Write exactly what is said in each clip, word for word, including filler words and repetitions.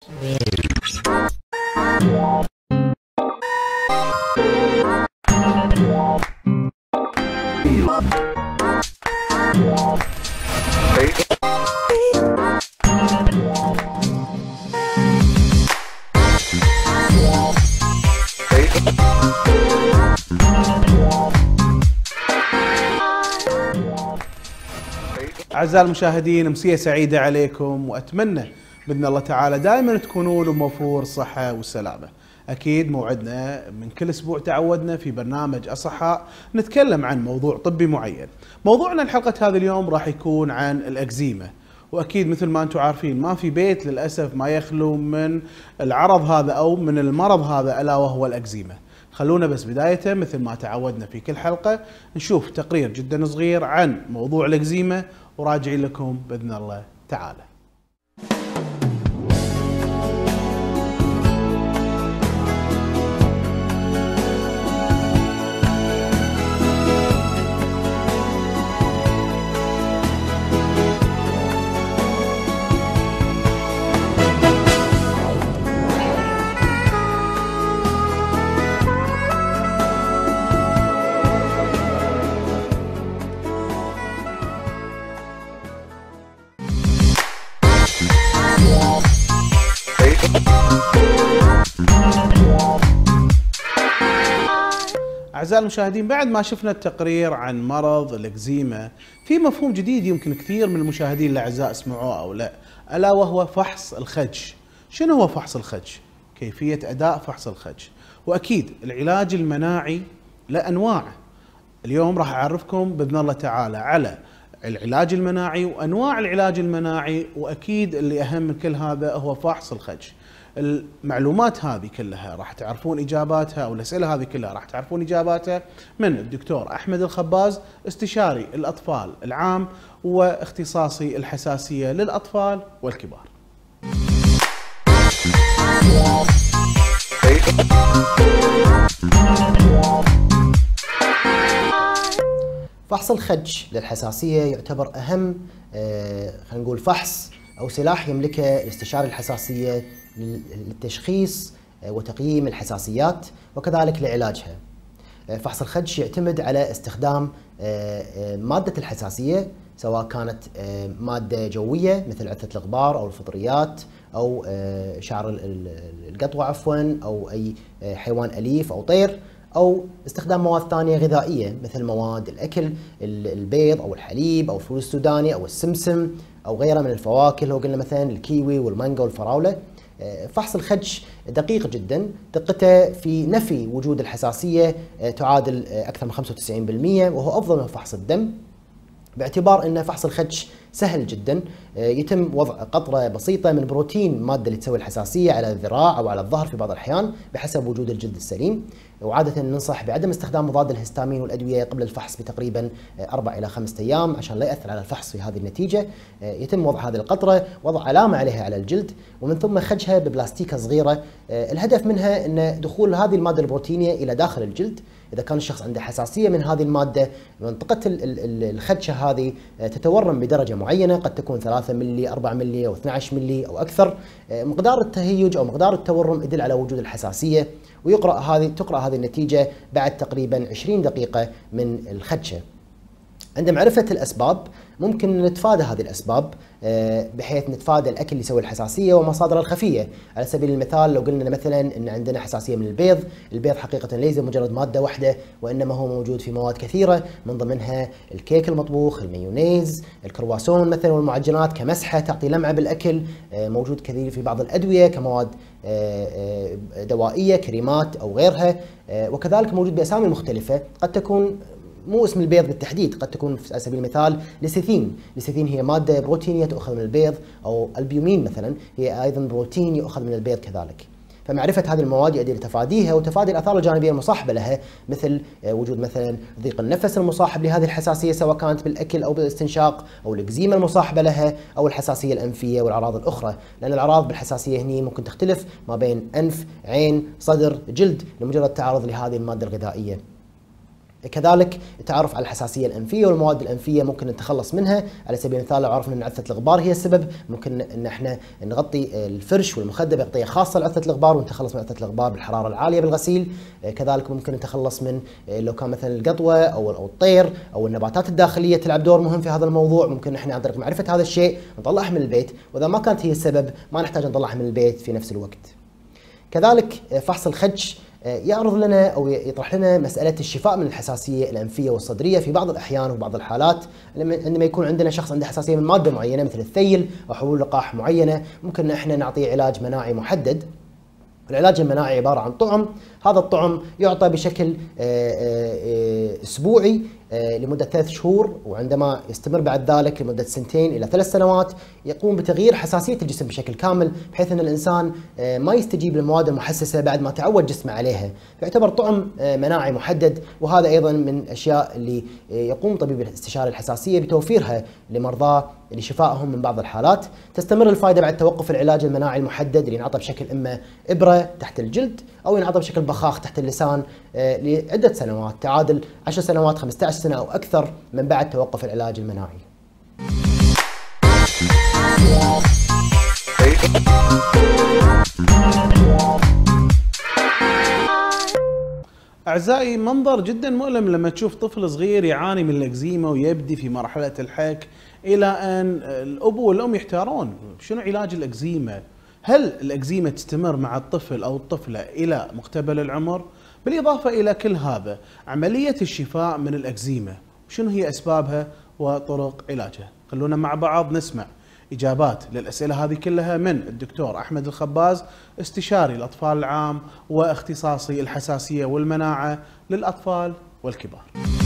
أعزائي المشاهدين، أمسية سعيدة عليكم، وأتمنى بإذن الله تعالى دائما تكونون بموفور الصحة والسلامة. أكيد موعدنا من كل أسبوع تعودنا في برنامج أصحاء نتكلم عن موضوع طبي معين. موضوعنا الحلقة هذا اليوم راح يكون عن الأكزيما، وأكيد مثل ما أنتم عارفين ما في بيت للأسف ما يخلو من العرض هذا أو من المرض هذا ألا وهو الأكزيما. خلونا بس بداية مثل ما تعودنا في كل حلقة نشوف تقرير جدا صغير عن موضوع الأكزيما، وراجعين لكم بإذن الله تعالى. أعزائي المشاهدين، بعد ما شفنا التقرير عن مرض الأكزيما، في مفهوم جديد يمكن كثير من المشاهدين الأعزاء سمعوه أو لا، ألا وهو فحص الخدج. شنو هو فحص الخدج؟ كيفية أداء فحص الخدج، وأكيد العلاج المناعي له أنواع. اليوم راح أعرفكم بإذن الله تعالى على العلاج المناعي وأنواع العلاج المناعي، وأكيد اللي أهم من كل هذا هو فحص الخدج. المعلومات هذه كلها راح تعرفون إجاباتها، أو الأسئلة هذه كلها راح تعرفون إجاباتها من الدكتور أحمد الخباز، استشاري الأطفال العام واختصاصي الحساسية للأطفال والكبار. فحص الخدج للحساسية يعتبر أهم آه خلينا نقول فحص أو سلاح يملكه الاستشاري الحساسية للتشخيص وتقييم الحساسيات وكذلك لعلاجها. فحص الخدج يعتمد على استخدام مادة الحساسية، سواء كانت مادة جوية مثل عثة الغبار أو الفطريات أو شعر القطوة عفوا، أو أي حيوان أليف أو طير، أو استخدام مواد ثانية غذائية مثل مواد الأكل، البيض أو الحليب أو الفول السوداني أو السمسم أو غيرها من الفواكه، لو قلنا مثلا الكيوي والمانجا والفراولة. فحص الخدج دقيق جدا، دقته في نفي وجود الحساسية تعادل أكثر من خمسة وتسعين بالمئة، وهو أفضل من فحص الدم، باعتبار أن فحص الخدج سهل جدا. يتم وضع قطرة بسيطة من بروتين المادة اللي تسوي الحساسية على الذراع أو على الظهر في بعض الأحيان بحسب وجود الجلد السليم. وعادة ننصح بعدم استخدام مضاد الهستامين والأدوية قبل الفحص بتقريبا أربع إلى خمسة أيام عشان لا يأثر على الفحص في هذه النتيجة. يتم وضع هذه القطرة، وضع علامة عليها على الجلد، ومن ثم خدجها ببلاستيكة صغيرة. الهدف منها أن دخول هذه المادة البروتينية إلى داخل الجلد. إذا كان الشخص عنده حساسية من هذه المادة، منطقة الخدشة هذه تتورم بدرجة معينة، قد تكون ثلاثة ملي، أربعة ملي أو اثني عشر ملي أو أكثر. مقدار التهيج أو مقدار التورم يدل على وجود الحساسية، ويقرأ هذه تقرأ هذه النتيجة بعد تقريبا عشرين دقيقة من الخدشة. عند معرفة الأسباب ممكن نتفادى هذه الأسباب، بحيث نتفادى الأكل اللي يسوي الحساسية ومصادره الخفية. على سبيل المثال لو قلنا مثلا أن عندنا حساسية من البيض، البيض حقيقة ليس مجرد مادة واحدة، وإنما هو موجود في مواد كثيرة، من ضمنها الكيك المطبوخ، المايونيز، الكرواسون مثلا، والمعجنات كمسحة تعطي لمعة بالأكل. موجود كثير في بعض الأدوية كمواد دوائية، كريمات أو غيرها. وكذلك موجود بأسامي مختلفة، قد تكون مو اسم البيض بالتحديد، قد تكون على سبيل المثال ليسيثين. ليسيثين هي مادة بروتينية تؤخذ من البيض، أو البيومين مثلا هي أيضا بروتين يؤخذ من البيض كذلك. فمعرفة هذه المواد يؤدي لتفاديها وتفادي الآثار الجانبية المصاحبة لها، مثل وجود مثلا ضيق النفس المصاحب لهذه الحساسية سواء كانت بالأكل أو بالاستنشاق، أو الإكزيما المصاحبة لها، أو الحساسية الأنفية والأعراض الأخرى. لأن الأعراض بالحساسية هني ممكن تختلف ما بين أنف، عين، صدر، جلد، لمجرد تعرض لهذه المادة الغذائية. كذلك التعرف على الحساسيه الانفيه والمواد الانفيه ممكن نتخلص منها. على سبيل المثال لو عرفنا ان عثه الغبار هي السبب، ممكن ان احنا نغطي الفرش والمخده بغطيه خاصه لعثه الغبار ونتخلص من عثه الغبار بالحراره العاليه بالغسيل. كذلك ممكن نتخلص من لو كان مثلا القطوه او او الطير او النباتات الداخليه تلعب دور مهم في هذا الموضوع، ممكن احنا عن طريق معرفه هذا الشيء نطلعها من البيت، واذا ما كانت هي السبب ما نحتاج نطلعها من البيت في نفس الوقت. كذلك فحص الخدش يعرض لنا أو يطرح لنا مسألة الشفاء من الحساسية الأنفية والصدرية في بعض الأحيان وبعض الحالات، عندما يكون عندنا شخص عنده حساسية من مادة معينة مثل الثيل أو حبوب لقاح معينة، ممكن احنا نعطيه علاج مناعي محدد. العلاج المناعي عبارة عن طعم، هذا الطعم يعطى بشكل أسبوعي لمدة ثلاث شهور، وعندما يستمر بعد ذلك لمدة سنتين إلى ثلاث سنوات يقوم بتغيير حساسية الجسم بشكل كامل، بحيث أن الإنسان ما يستجيب للمواد المحسسة بعد ما تعود جسمه عليها، فيعتبر طعم مناعي محدد. وهذا أيضا من الأشياء اللي يقوم طبيب الاستشاري الحساسية بتوفيرها لمرضاه لشفائهم من بعض الحالات. تستمر الفائدة بعد توقف العلاج المناعي المحدد اللي ينعطى بشكل إما إبرة تحت الجلد أو ينعطى بشكل بخاخ تحت اللسان لعدة سنوات، تعادل عشر سنوات خمسة عشر سنة أو أكثر من بعد توقف العلاج المناعي. أعزائي، منظر جدا مؤلم لما تشوف طفل صغير يعاني من الإكزيما ويبدي في مرحلة الحك، إلى أن الأب والأم يحتارون شنو علاج الإكزيما؟ هل الإكزيما تستمر مع الطفل أو الطفلة إلى مقتبل العمر؟ بالإضافة إلى كل هذا، عملية الشفاء من الإكزيما شنو هي أسبابها وطرق علاجها؟ خلونا مع بعض نسمع إجابات للأسئلة هذه كلها من الدكتور أحمد الخباز، استشاري الأطفال العام واختصاصي الحساسية والمناعة للأطفال والكبار.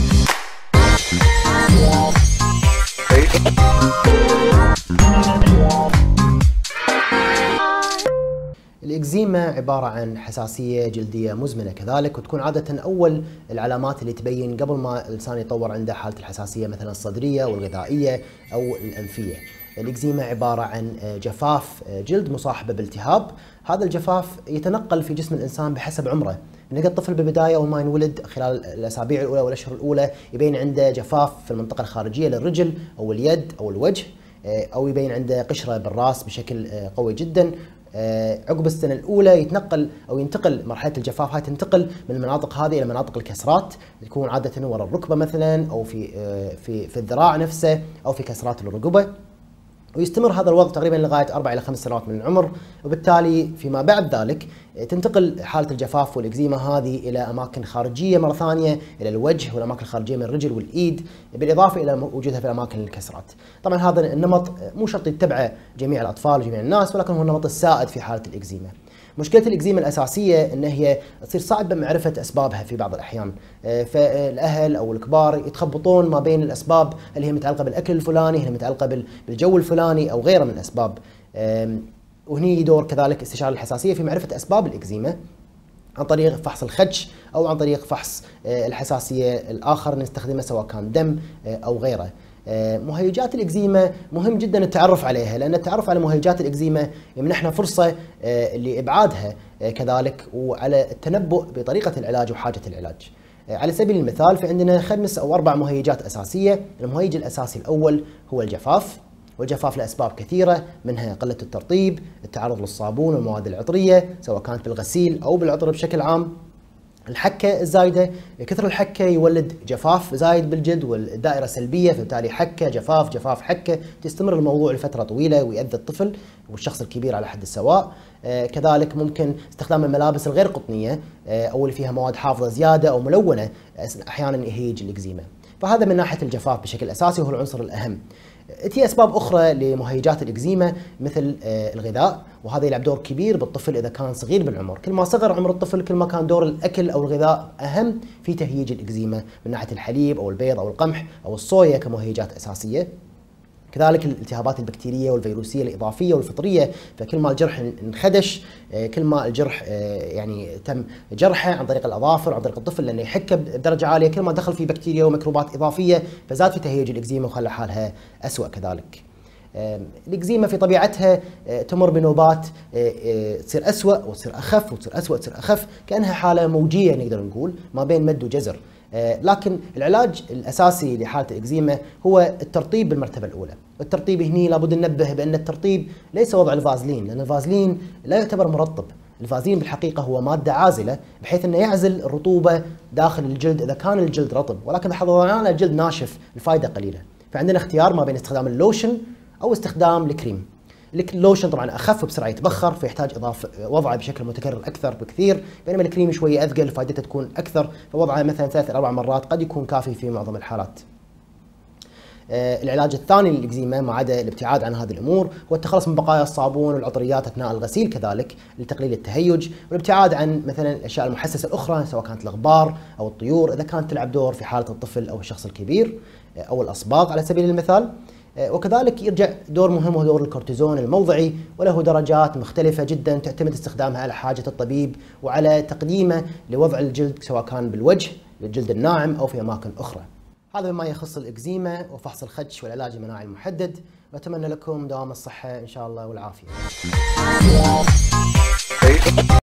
الإكزيما عبارة عن حساسية جلدية مزمنة كذلك، وتكون عادة أول العلامات اللي تبين قبل ما الإنسان يطور عنده حالة الحساسية مثلا الصدرية أو الغذائية أو الأنفية. الإكزيما عبارة عن جفاف جلد مصاحبة بالتهاب، هذا الجفاف يتنقل في جسم الإنسان بحسب عمره. نلقى الطفل بالبداية أول ما ينولد خلال الأسابيع الأولى والأشهر الأولى يبين عنده جفاف في المنطقة الخارجية للرجل أو اليد أو الوجه، أو يبين عنده قشرة بالرأس بشكل قوي جدا. عقب السنة الأولى يتنقل أو ينتقل مرحلة الجفاف هاي تنتقل من المناطق هذه إلى مناطق الكسرات، تكون عادة وراء الركبة مثلا أو في في في الذراع نفسه أو في كسرات الرقبة، ويستمر هذا الوضع تقريبا لغاية أربع إلى خمس سنوات من العمر. وبالتالي فيما بعد ذلك تنتقل حالة الجفاف والإكزيما هذه إلى أماكن خارجية مرة ثانية، إلى الوجه والأماكن الخارجية من الرجل والإيد، بالإضافة إلى وجودها في الأماكن الكسرات. طبعا هذا النمط مو شرط يتبعه جميع الأطفال وجميع الناس، ولكن هو النمط السائد في حالة الإكزيما. مشكلة الإكزيما الأساسية أن هي تصير صعبة معرفة أسبابها في بعض الأحيان، فالأهل أو الكبار يتخبطون ما بين الأسباب اللي هي متعلقة بالأكل الفلاني، اللي متعلقة بالجو الفلاني أو غيره من الأسباب. وهني دور كذلك استشاري الحساسية في معرفة أسباب الإكزيما عن طريق فحص الخدش أو عن طريق فحص الحساسية الآخر نستخدمه سواء كان دم أو غيره. مهيجات الإكزيما مهم جدا التعرف عليها، لأن التعرف على مهيجات الإكزيما يمنحنا فرصة لإبعادها كذلك، وعلى التنبؤ بطريقة العلاج وحاجة العلاج. على سبيل المثال في عندنا خمس أو أربع مهيجات أساسية. المهيج الأساسي الأول هو الجفاف، والجفاف لأسباب كثيرة منها قلة الترطيب، التعرض للصابون والمواد العطرية سواء كانت بالغسيل أو بالعطر بشكل عام. الحكة الزايدة، كثر الحكة يولد جفاف زايد بالجلد والدائرة سلبية، فبالتالي حكة جفاف جفاف حكة، تستمر الموضوع لفترة طويلة ويؤذي الطفل والشخص الكبير على حد السواء. آه كذلك ممكن استخدام الملابس الغير قطنية آه أو اللي فيها مواد حافظة زيادة أو ملونة أحيانا يهيج الإكزيما. فهذا من ناحية الجفاف بشكل أساسي وهو العنصر الأهم. في أسباب أخرى لمهيجات الإكزيما مثل الغذاء، وهذا يلعب دور كبير بالطفل إذا كان صغير بالعمر. كل ما صغر عمر الطفل كل ما كان دور الأكل أو الغذاء أهم في تهييج الإكزيما من ناحية الحليب أو البيض أو القمح أو الصويا كمهيجات أساسية. كذلك الالتهابات البكتيرية والفيروسية الإضافية والفطرية، فكل ما الجرح انخدش كل ما الجرح يعني تم جرحه عن طريق الأظافر عن طريق الطفل لأنه يحكه بدرجة عالية، كل ما دخل فيه بكتيريا وميكروبات إضافية فزاد في تهيج الإكزيما وخلى حالها أسوأ كذلك. الإكزيما في طبيعتها تمر بنوبات تصير أسوأ وتصير أخف وتصير أسوأ وتصير أخف، كأنها حالة موجية نقدر نقول ما بين مد وجزر. لكن العلاج الاساسي لحاله الاكزيما هو الترطيب بالمرتبه الاولى، والترطيب هني لابد ننبه بان الترطيب ليس وضع الفازلين، لان الفازلين لا يعتبر مرطب، الفازلين بالحقيقه هو ماده عازله بحيث انه يعزل الرطوبه داخل الجلد اذا كان الجلد رطب، ولكن اذا حضرنا الجلد ناشف الفائده قليله، فعندنا اختيار ما بين استخدام اللوشن او استخدام الكريم. اللوشن طبعا اخف بسرعه يتبخر فيحتاج اضافه وضعه بشكل متكرر اكثر بكثير، بينما الكريم شويه اثقل فائدته تكون اكثر، فوضعه مثلا ثلاث الى اربع مرات قد يكون كافي في معظم الحالات. آه العلاج الثاني للاكزيما ما عدا الابتعاد عن هذه الامور هو التخلص من بقايا الصابون والعطريات اثناء الغسيل كذلك لتقليل التهيج، والابتعاد عن مثلا الاشياء المحسسه الاخرى سواء كانت الغبار او الطيور اذا كانت تلعب دور في حاله الطفل او الشخص الكبير، آه او الاصباغ على سبيل المثال. وكذلك يرجع دور مهم هو دور الكورتيزون الموضعي، وله درجات مختلفة جدا تعتمد استخدامها على حاجة الطبيب وعلى تقديمه لوضع الجلد سواء كان بالوجه للجلد الناعم أو في أماكن أخرى. هذا بما يخص الإكزيما وفحص الخدش والعلاج المناعي المحدد، وأتمنى لكم دوام الصحة إن شاء الله والعافية.